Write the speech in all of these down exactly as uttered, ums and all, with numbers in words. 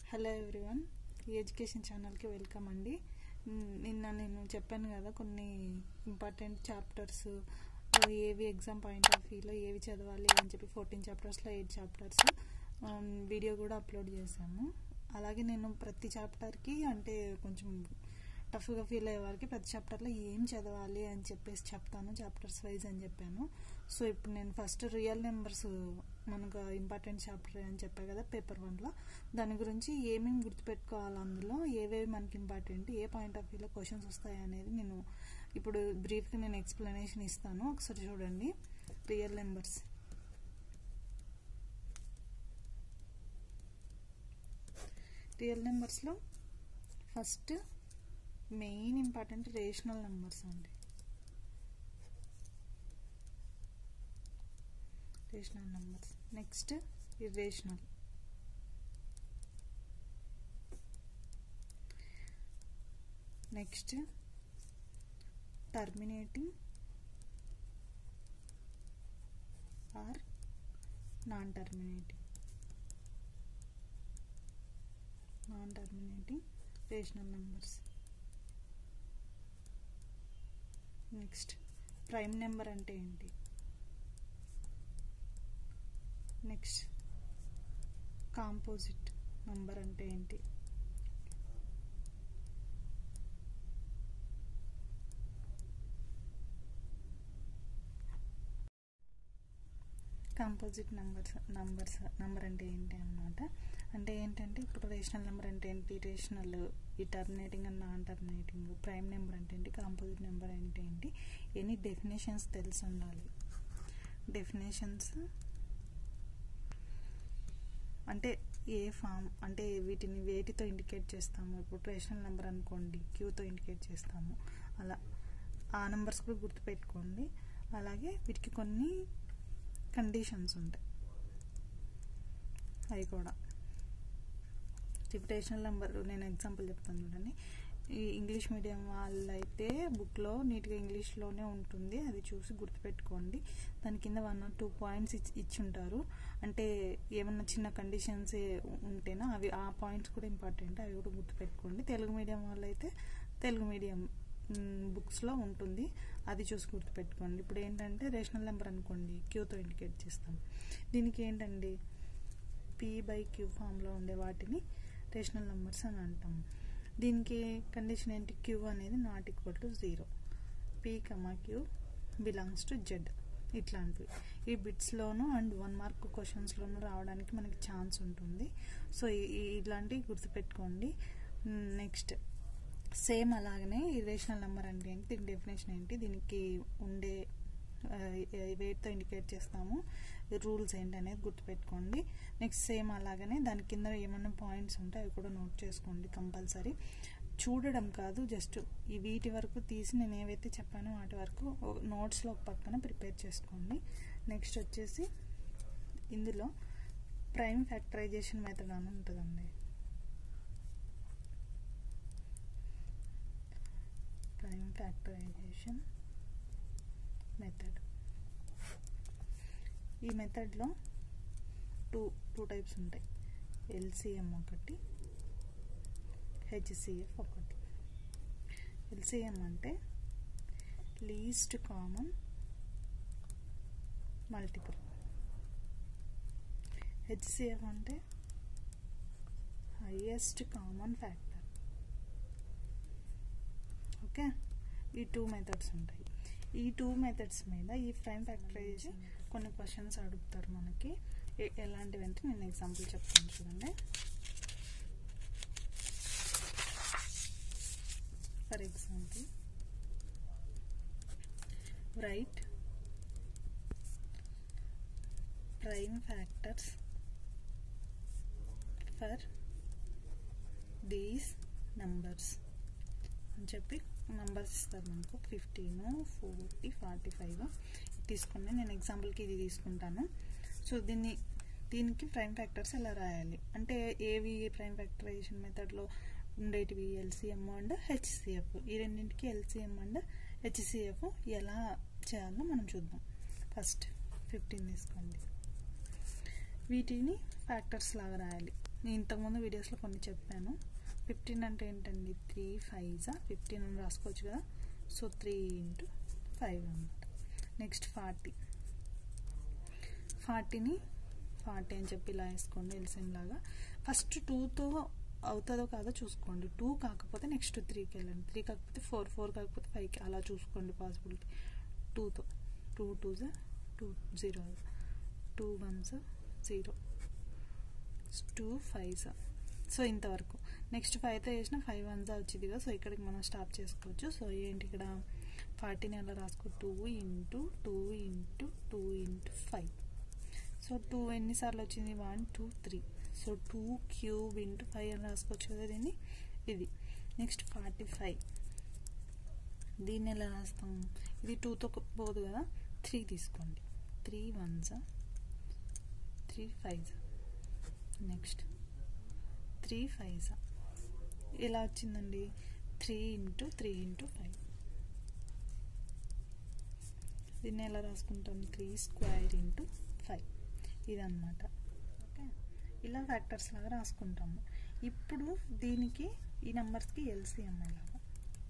Hello everyone, ఈ education ఛానల్కి welcome అండి. నిన్న నేను చెప్పాను కదా కొన్ని ఇంపార్టెంట్ చాప్టర్స్ ఏవి ఎగ్జామ్ పాయింట్ ఆఫ్ వ్యూలో ఏవి చదవాలి అని చెప్పి ఫోర్టీన్ చాప్టర్స్లో ఎయిట్ చాప్టర్స్ వీడియో కూడా అప్లోడ్ చేశాము. అలాగే నేను ప్రతి చాప్టర్కి అంటే కొంచెం టఫ్గా ఫీల్ అయ్యే వారికి ప్రతి చాప్టర్లో ఏం చదవాలి అని చెప్పేసి చెప్తాను, చాప్టర్స్ వైజ్ అని చెప్పాను. సో ఇప్పుడు నేను ఫస్ట్ రియల్ నెంబర్స్ మనకు ఇంపార్టెంట్ చాప్టర్ అని చెప్పా కదా పేపర్ వన్లో, దాని గురించి ఏమేమి గుర్తుపెట్టుకోవాలి, అందులో ఏవేవి మనకి ఇంపార్టెంట్, ఏ పాయింట్ ఆఫ్ వ్యూలో క్వశ్చన్స్ వస్తాయి అనేది నేను ఇప్పుడు బ్రీఫ్గా నేను ఎక్స్ప్లెనేషన్ ఇస్తాను. ఒకసారి చూడండి. రియల్ నెంబర్స్ రియల్ నెంబర్స్లో first main important rational numbers అండి. Rational numbers next irrational, next terminating or non terminating non terminating rational numbers. Next prime number అంటే ఏంటి, నెక్స్ట్ కాంపోజిట్ నెంబర్ అంటే ఏంటి, కాంపోజిట్ నెంబర్స్ నంబర్స్ నెంబర్ అంటే ఏంటి అన్నమాట. అంటే ఏంటంటే ఇప్పుడు రేషనల్ నెంబర్ అంటే ఏంటి, రేషనల్, ఈ terminating and non terminating, prime number అంటే ఏంటి, కాంపోజిట్ నెంబర్ అంటే ఏంటి, ఎనీ డెఫినేషన్స్ తెలిసి ఉండాలి. డెఫినేషన్స్ అంటే ఏ ఫామ్, అంటే వీటిని వేటితో ఇండికేట్ చేస్తాము. ఇప్పుడు రేషనల్ నెంబర్ అనుకోండి క్యూతో ఇండికేట్ చేస్తాము, అలా ఆ నెంబర్స్ కూడా గుర్తుపెట్టుకోండి. అలాగే వీటికి కొన్ని కండిషన్స్ ఉంటాయి, అవి కూడా. రేషనల్ నెంబర్ నేను ఎగ్జాంపుల్ చెప్తాను చూడండి. ఈ ఇంగ్లీష్ మీడియం వాళ్ళైతే బుక్లో నీట్గా ఇంగ్లీష్లోనే ఉంటుంది, అది చూసి గుర్తుపెట్టుకోండి. దాని కింద వన్ ఆర్ టూ పాయింట్స్ ఇచ్చి ఇచ్చి ఉంటారు. అంటే ఏమన్నా చిన్న కండిషన్స్ ఉంటేనా అవి ఆ పాయింట్స్ కూడా ఇంపార్టెంట్, అవి కూడా గుర్తుపెట్టుకోండి. తెలుగు మీడియం వాళ్ళైతే తెలుగు మీడియం బుక్స్లో ఉంటుంది, అది చూసి గుర్తుపెట్టుకోండి. ఇప్పుడు ఏంటంటే రేషనల్ నెంబర్ అనుకోండి క్యూతో ఇండికేట్ చేస్తాం. దీనికి ఏంటండి పీ బై క్యూ ఫామ్లో ఉండే వాటిని రేషనల్ నెంబర్స్ అని అంటాము. దీనికి కండిషన్ ఏంటి, క్యూ అనేది not equal to zero, P comma Q belongs to Z, ఇట్లాంటివి ఈ బిట్స్లోనూ అండ్ వన్ మార్క్ క్వశ్చన్స్లోనూ రావడానికి మనకి ఛాన్స్ ఉంటుంది. సో ఇలాంటివి గుర్తుపెట్టుకోండి. నెక్స్ట్ సేమ్ అలాగనే ఈ రేషనల్ నెంబర్ అంటే ఏంటి, దీని డెఫినేషన్ ఏంటి, దీనికి ఉండే వేటితో ఇండికేట్ చేస్తాము, రూల్స్ ఏంటి అనేది గుర్తుపెట్టుకోండి. నెక్స్ట్ సేమ్ అలాగనే దాని కింద ఏమైనా పాయింట్స్ ఉంటాయి అవి కూడా నోట్ చేసుకోండి కంపల్సరీ. చూడడం కాదు, జస్ట్ ఈ వీటి వరకు తీసి నేను ఏవైతే చెప్పానో వాటి వరకు నోట్స్లో ఒక పక్కన ప్రిపేర్ చేసుకోండి. నెక్స్ట్ వచ్చేసి ఇందులో ప్రైమ్ ఫ్యాక్టరైజేషన్ మెథడ్ అని ఉంటుందండి. ప్రైమ్ ఫ్యాక్టరైజేషన్ మెథడ్, ఈ మెథడ్లో టూ టూ టైప్స్ ఉంటాయి, ఎల్సిఎం ఒకటి, హెచ్సిఎఫ్ ఒకటి. ఎల్సిఎం అంటే లీస్ట్ కామన్ మల్టిపుల్, హెచ్సిఎఫ్ అంటే హైయెస్ట్ కామన్ ఫ్యాక్టర్. ఓకే, ఈ టూ మెథడ్స్ ఉంటాయి. ఈ టూ మెథడ్స్ మీద ఈ ప్రైమ్ ఫ్యాక్టరైజేషన్ కొన్ని క్వశ్చన్స్ అడుగుతారు మనకి. ఎలాంటివి అంటే నేను ఎగ్జాంపుల్ చెప్తాను చూడండి. For example, right prime factors for these numbers అని చెప్పి నంబర్స్ ఇస్తారు మనకు, ఫిఫ్టీన్, ఫోర్టీ, ఫార్టీ ఫైవ్ తీసుకుని నేను ఎగ్జాంపుల్కి ఇది తీసుకుంటాను. సో దీన్ని దీనికి ప్రైమ్ ఫ్యాక్టర్స్ ఎలా రాయాలి అంటే ఏవి ప్రైమ్ ఫ్యాక్టరైజేషన్ మెథడ్లో ఉండేటివి, ఎల్సిఎం అండ్ హెచ్సిఎఫ్. ఈ రెండింటికి ఎల్సిఎం అండ్ హెచ్సిఎఫ్ ఎలా చేయాలో మనం చూద్దాం. ఫస్ట్ ఫిఫ్టీన్ తీసుకోండి, వీటిని ఫ్యాక్టర్స్ లాగా రాయాలి. నేను ఇంతకుముందు వీడియోస్లో కొన్ని చెప్పాను. ఫిఫ్టీన్ అంటే ఏంటండి, త్రీ ఫైవ్జా ఫిఫ్టీన్ అని రాసుకోవచ్చు కదా. సో త్రీ ఇంటూ ఫైవ్ అనమాట. Next forty. ఫార్టీని ఫార్టీ అని చెప్పి ఇలా వేసుకోండి ఎల్సిఎం లాగా. ఫస్ట్ టూతో అవుతుందో కాదో చూసుకోండి. టూ కాకపోతే నెక్స్ట్ త్రీకి వెళ్ళండి. త్రీ కాకపోతే ఫోర్, ఫోర్ కాకపోతే ఫైవ్కి అలా చూసుకోండి పాసిబిలిటీ. టూతో టూ టూజా two zero, two ones zero, two ఫైవ్జా. సో ఇంతవరకు. నెక్స్ట్ ఫైవ్తో చేసిన ఫైవ్ వన్జా వచ్చింది కదా. సో ఇక్కడికి మనం స్టాప్ చేసుకోవచ్చు. సో ఏంటి ఇక్కడ ఫార్టీని ఎలా రాసుకో, two into two into two into five. So two ఎన్నిసార్లు వచ్చింది, one two three. So two cube into five అని రాసుకోవచ్చు కదా దీన్ని. ఇది నెక్స్ట్ ఫార్టీ ఫైవ్. దీన్ని ఎలా రాస్తాం, ఇది టూతో పోదు కదా, త్రీ తీసుకోండి. త్రీ వన్జా త్రీ ఫైవ్జా. నెక్స్ట్ త్రీ ఫైవ్జా ఎలా వచ్చిందండి, three into three into five. దీన్ని ఎలా రాసుకుంటాం, త్రీ స్క్వేర్ ఇంటూ ఫైవ్. ఇదన్నమాట. ఓకే, ఇలా ఫ్యాక్టర్స్ లాగా రాసుకుంటాము. ఇప్పుడు దీనికి ఈ నెంబర్స్కి ఎల్సిఎం లాగా.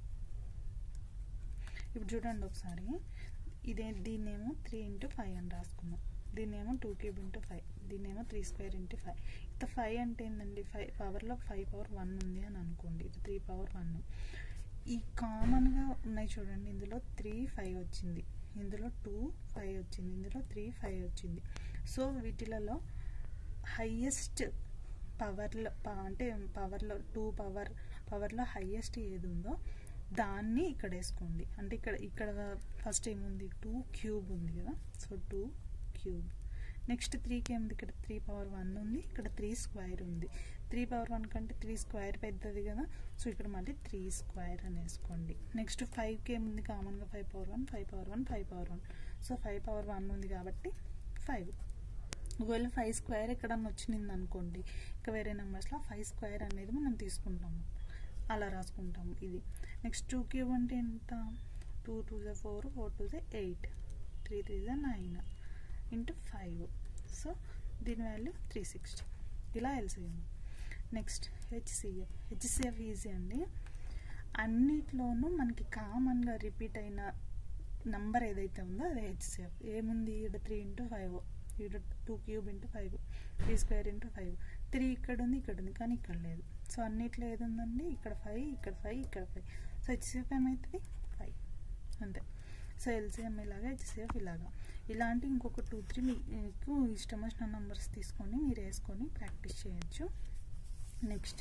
ఇప్పుడు చూడండి ఒకసారి, ఇదే దీన్నేమో త్రీ ఇంటూ ఫైవ్ అని రాసుకున్నాం. దీన్నేమో టూ క్యూబ్ ఇంటూ ఫైవ్, దీన్నేమో త్రీ స్క్వేర్ ఇంటూ ఫైవ్. ఇంత ఫైవ్ అంటే ఏంటండి, ఫైవ్ పవర్లో ఫైవ్ పవర్ వన్ ఉంది అని అనుకోండి. ఇది త్రీ పవర్ వన్. ఈ కామన్గా ఉన్నాయి చూడండి, ఇందులో త్రీ ఫైవ్ వచ్చింది, ఇందులో టూ ఫైవ్ వచ్చింది, ఇందులో త్రీ ఫైవ్ వచ్చింది. సో వీటిలలో హైయెస్ట్ పవర్లో అంటే పవర్లో టూ పవర్ పవర్లో హైయెస్ట్ ఏది ఉందో దాన్ని ఇక్కడ వేసుకోండి. అంటే ఇక్కడ ఇక్కడ ఫస్ట్ ఏముంది, టూ క్యూబ్ ఉంది కదా. So two cube. నెక్స్ట్ త్రీకి ఏముంది, ఇక్కడ త్రీ పవర్ వన్ ఉంది, ఇక్కడ త్రీ స్క్వేర్ ఉంది. త్రీ పవర్ వన్ కంటే త్రీ స్క్వేర్ పెద్దది కదా. సో ఇక్కడ మళ్ళీ త్రీ స్క్వేర్ అని వేసుకోండి. నెక్స్ట్ ఫైవ్కి ఏముంది, కామన్గా five power one five power one five power one. So five power one ఉంది కాబట్టి ఫైవ్. ఒకవేళ ఫైవ్ స్క్వేర్ ఎక్కడన్నా వచ్చింది అనుకోండి, ఇంకా వేరే నెంబర్స్లో ఫైవ్ స్క్వేర్ అనేది మనం తీసుకుంటాము, అలా రాసుకుంటాము. ఇది నెక్స్ట్ టూ క్యూబ్ అంటే ఎంత, టూ టూ జా ఫోర్, ఫోర్ టూ జా ఎయిట్, త్రీ త్రీ జా నైన్ ఇంటూ ఫైవ్. సో దీని వాల్యూ త్రీ సిక్స్టీ. ఇలా LCM. Next HCF. HCF easy అండి. అన్నిట్లోనూ మనకి కామన్గా రిపీట్ అయిన నంబర్ ఏదైతే ఉందో అదే హెచ్సిఎఫ్. ఏముంది, ఇక్కడ త్రీ ఇంటూ ఫైవ్, ఇక్కడ two cube into five, three square into five. Three ఇక్కడ ఉంది, ఇక్కడ ఉంది, కానీ ఇక్కడ లేదు. సో అన్నిట్లో ఏది ఉందండి, ఇక్కడ ఫైవ్, ఇక్కడ ఫైవ్, ఇక్కడ ఫైవ్. సో హెచ్సిఎఫ్ ఏమవుతుంది, ఫైవ్. అంతే. సో ఎల్సిఎం ఇలాగా, హెచ్సిఎఫ్ ఇలాగా. ఇలాంటి ఇంకొక టూ త్రీ మీకు ఇష్టం వచ్చిన నెంబర్స్ తీసుకొని మీరు వేసుకొని ప్రాక్టీస్ చేయొచ్చు. నెక్స్ట్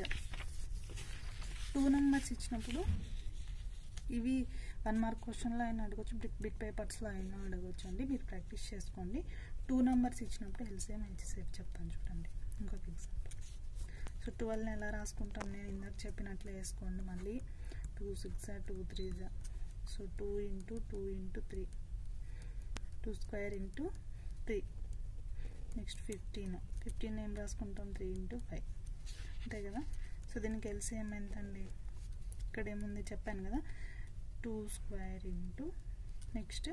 టూ నెంబర్స్ ఇచ్చినప్పుడు ఇవి వన్ మార్క్ క్వశ్చన్లో అయినా అడగచ్చు, బిట్ బిట్ పేపర్స్లో అయినా అడగచ్చు అండి. మీరు ప్రాక్టీస్ చేసుకోండి. టూ నెంబర్స్ ఇచ్చినప్పుడు ఎల్సిఎం హెచ్సిఎఫ్ చెప్తాను చూడండి. ఇంకొక ఎగ్జాంపుల్. సో ట్వెల్వ్ని ఎలా రాసుకుంటాం, నేను ఇందాక చెప్పినట్లే వేసుకోండి. మళ్ళీ టూ సిక్స్ టూ త్రీ జా. So two into two into three, two square into three. Next fifteen. Fifteen ఏం రాసుకుంటాం, త్రీ ఇంటూ ఫైవ్. అంతే కదా. సో దీనికి ఎల్సిఎం ఎంత అండి, ఇక్కడ ఏముంది చెప్పాను కదా, two square into next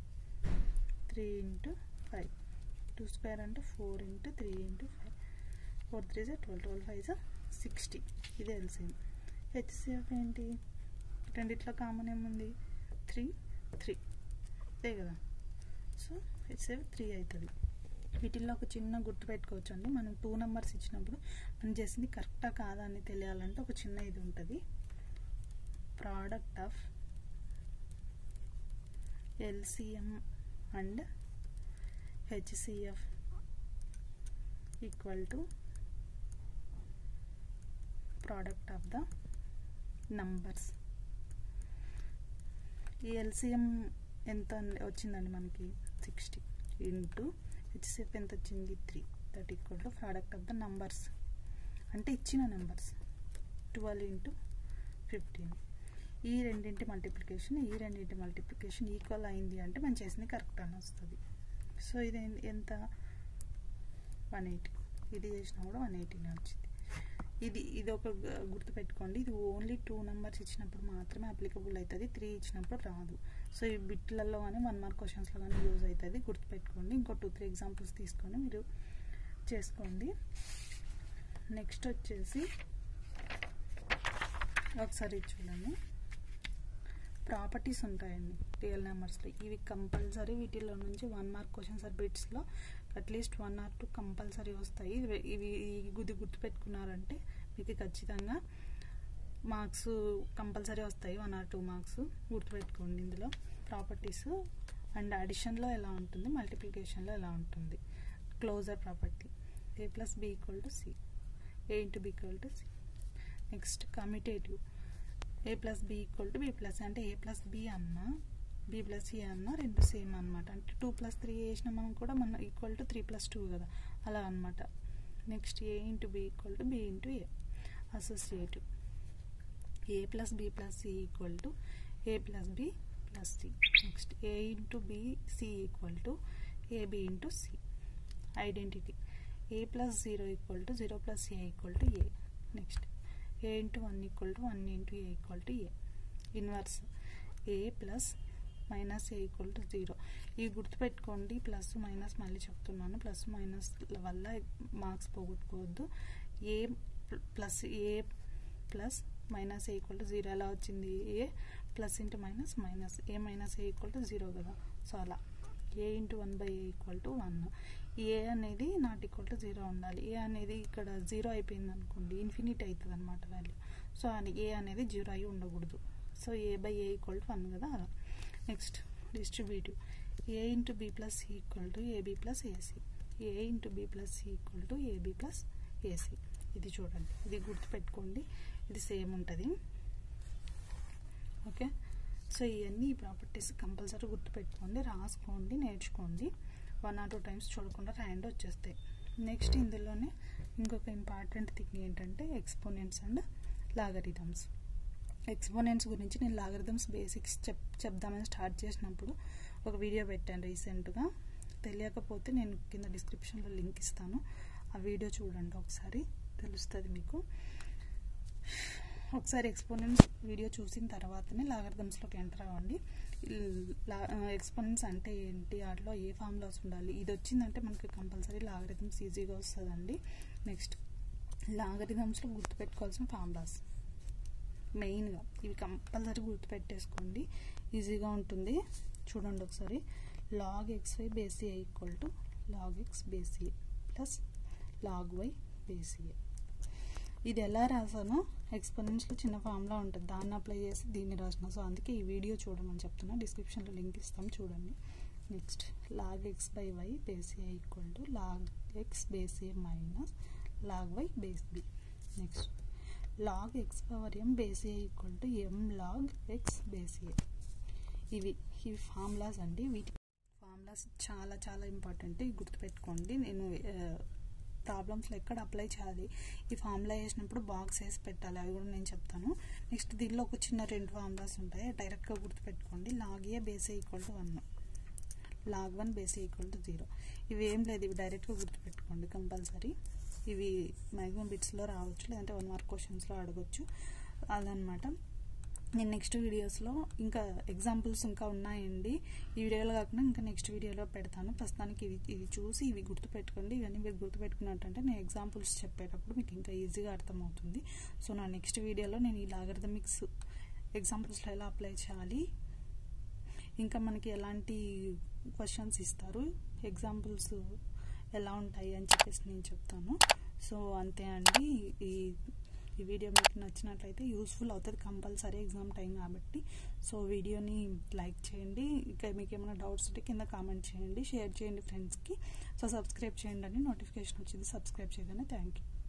three into five. Two square అంటే four into three into five. Four three జా ట్వెల్వ్, ట్వెల్వ్ ఫైవ్ జా సిక్స్టీ. ఇది ఎల్సిఎం. హెచ్సిఎఫ్ ఏంటి, రెండిట్లో కామన్ ఏముంది, త్రీ త్రీ, అదే కదా. సో హెచ్సిఎఫ్ త్రీ అవుతుంది. వీటిల్లో ఒక చిన్న గుర్తు పెట్టుకోవచ్చు అండి. మనం టూ నెంబర్స్ ఇచ్చినప్పుడు మనం చేసింది కరెక్టా కాదా అని తెలియాలంటే ఒక చిన్న ఇది ఉంటుంది, product of LCM and HCF equal to product of the numbers. ఈ ఎల్సిఎం ఎంత వచ్చిందండి మనకి, సిక్స్టీ ఇంటూ హెచ్సిఎఫ్ ఎంత వచ్చింది, three. That equal to product of the numbers అంటే ఇచ్చిన నెంబర్స్. Twelve into fifteen. ఈ రెండింటి మల్టిప్లికేషన్ ఈ రెండింటి మల్టిప్లికేషన్ ఈక్వల్ అయింది అంటే మనం చేసింది కరెక్ట్ అని వస్తుంది. సో ఇది ఎంత, వన్ ఎయిటీ. ఇది చేసినా కూడా వన్ ఎయిటీనే వచ్చింది. ఇది ఇది ఒక గుర్తుపెట్టుకోండి, ఇది ఓన్లీ టూ నెంబర్స్ ఇచ్చినప్పుడు మాత్రమే అప్లికబుల్ అవుతుంది, త్రీ ఇచ్చినప్పుడు రాదు. సో ఈ బిట్లలో కానీ వన్ మార్క్ క్వశ్చన్స్లో కానీ యూజ్ అవుతుంది, గుర్తుపెట్టుకోండి. ఇంకో టూ త్రీ ఎగ్జాంపుల్స్ తీసుకొని మీరు చేసుకోండి. నెక్స్ట్ వచ్చేసి ఒకసారి చూడండి, ప్రాపర్టీస్ ఉంటాయండి రియల్ నెంబర్స్లో. ఇవి కంపల్సరీ వీటిలో నుంచి వన్ మార్క్ క్వశ్చన్స్ ఆర్ బిట్స్లో at least one or two compulsory వస్తాయి. ఇవి గుది గుర్తుపెట్టుకున్నారంటే మీకు ఖచ్చితంగా మార్క్స్ కంపల్సరీ వస్తాయి, వన్ ఆర్ టూ మార్క్స్ గుర్తుపెట్టుకోండి. ఇందులో ప్రాపర్టీస్ అండ్ అడిషన్లో ఎలా ఉంటుంది, మల్టిప్లికేషన్లో ఎలా ఉంటుంది. Closure property A plus B equal to C, A into B equal to C. Next commutative A plus B equal to B plus, అంటే A plus B అన్నా B plus A అన్నా రెండు same అనమాట. అంటే టూ ప్లస్ త్రీ వేసినా మనం కూడా మన equal to three plus two కదా, అలా అనమాట. Next A into B equal to B into A. Associative A plus B plus C equal to A plus B plus C. Next A into B C equal to AB into C. Identity A plus zero equal to zero plus A equal to A. Next A into one equal to one into A equal to A. Inverse A plus minus A equal to zero. ఇవి గుర్తుపెట్టుకోండి, plus minus మళ్ళీ చెప్తున్నాను, plus minus వల్ల marks పోగొట్టుకోవద్దు. A plus A plus minus A equal to zero ఎలా వచ్చింది, A plus into minus minus, A minus A equal to zero కదా, so అలా. A into one by A equal to one. A అనేది not equal to zero ఉండాలి. ఏ అనేది ఇక్కడ zero అయిపోయింది అనుకోండి, ఇన్ఫినిట్ అవుతుంది అనమాట వాల్యూ. సో ఏ అనేది జీరో అయి ఉండకూడదు. So A by A equal to one కదా, అలా. Next distributive A into B plus C equal to AB plus AC. A into B plus C equal to AB plus AC. ఇది చూడండి, ఇది గుర్తుపెట్టుకోండి, ఇది సేమ్ ఉంటుంది. ఓకే, సో ఇవన్నీ ఈ ప్రాపర్టీస్ కంపల్సరీ గుర్తుపెట్టుకోండి, రాసుకోండి, నేర్చుకోండి. వన్ ఆర్ టూ టైమ్స్ చూడకుండా రాయండి, వచ్చేస్తాయి. నెక్స్ట్ ఇందులోనే ఇంకొక ఇంపార్టెంట్ థింగ్ ఏంటంటే ఎక్స్పోనెంట్స్ అండ్ లాగరిథమ్స్. ఎక్స్పోనెంట్స్ గురించి నేను లాగరిథమ్స్ బేసిక్స్ చెప్ చెప్దామని స్టార్ట్ చేసినప్పుడు ఒక వీడియో పెట్టాను రీసెంట్గా. తెలియకపోతే నేను కింద డిస్క్రిప్షన్లో లింక్ ఇస్తాను, ఆ వీడియో చూడండి ఒకసారి, తెలుస్తుంది మీకు. ఒకసారి ఎక్స్పోనెంట్స్ వీడియో చూసిన తర్వాతనే లాగరిథమ్స్లోకి ఎంటర్ అవ్వండి. ఎక్స్పోనెంట్స్ అంటే ఏంటి, వాటిలో ఏ ఫార్ములాస్ ఉండాలి, ఇది వచ్చిందంటే మనకి కంపల్సరీ లాగరిథమ్స్ ఈజీగా వస్తుందండి. నెక్స్ట్ లాగరిథమ్స్లో గుర్తుపెట్టుకోవాల్సిన ఫార్ములాస్ మెయిన్గా ఇవి కంపల్సరీ గుర్తుపెట్టేసుకోండి, ఈజీగా ఉంటుంది. చూడండి ఒకసారి, log X Y base A equal to log X base A plus log Y base A. ఇది ఎలా రాసానో ఎక్స్పోనెంట్స్లో చిన్న ఫార్ములా ఉంటుంది, దాన్ని అప్లై చేసి దీన్ని రాసిన. సో అందుకే ఈ వీడియో చూడమని చెప్తున్నా, డిస్క్రిప్షన్లో లింక్ ఇస్తాం చూడండి. Next log X by Y base A equal to log X base A minus log Y base B. Next log X power M base A equal to M log X base A. ఇవి ఇవి formulas అండి. వీటి formulas చాలా చాలా important, ఇవి గుర్తుపెట్టుకోండి. నేను ప్రాబ్లమ్స్లో ఎక్కడ అప్లై చేయాలి, ఈ ఫార్ములా వేసినప్పుడు బాక్స్ వేసి పెట్టాలి, అవి కూడా నేను చెప్తాను. నెక్స్ట్ దీనిలో ఒక చిన్న రెండు ఫార్ములాస్ ఉంటాయి, డైరెక్ట్గా గుర్తుపెట్టుకోండి. Log A base A equal to one, log one base A equal to zero. ఇవి ఏం లేదు, ఇవి డైరెక్ట్గా గుర్తుపెట్టుకోండి కంపల్సరీ. ఇవి మ్యాక్సిమం బిట్స్లో రావచ్చు, లేదంటే వన్ మార్క్ క్వశ్చన్స్లో అడగచ్చు, అదనమాట. నేను నెక్స్ట్ వీడియోస్లో ఇంకా ఎగ్జాంపుల్స్ ఇంకా ఉన్నాయండి, ఈ వీడియోలో కాకుండా ఇంకా నెక్స్ట్ వీడియోలో పెడతాను. ప్రస్తుతానికి ఇవి ఇది చూసి ఇవి గుర్తుపెట్టుకోండి. ఇవన్నీ మీరు గుర్తుపెట్టుకున్నట్టంటే నేను ఎగ్జాంపుల్స్ చెప్పేటప్పుడు మీకు ఇంకా ఈజీగా అర్థమవుతుంది. సో నా నెక్స్ట్ వీడియోలో నేను ఈ లాగరిథమిక్స్ ఎగ్జాంపుల్స్లో ఎలా అప్లై చేయాలి, ఇంకా మనకి ఎలాంటి క్వశ్చన్స్ ఇస్తారు, ఎగ్జాంపుల్స్ ఎలా ఉంటాయి అని చెప్పేసి నేను చెప్తాను. సో అంతే అండి. ఈ ఈ వీడియో మీకు నచ్చినట్లయితే యూస్ఫుల్ అవుతుంది కంపల్సరీ, ఎగ్జామ్ టైం కాబట్టి. సో వీడియోని లైక్ చేయండి, ఇంకా మీకు ఏమైనా డౌట్స్ ఉంటే కింద కామెంట్ చేయండి, షేర్ చేయండి ఫ్రెండ్స్కి. సో సబ్స్క్రైబ్ చేయండి అని నోటిఫికేషన్ వచ్చింది, సబ్స్క్రైబ్ చేయగానే. Thank you.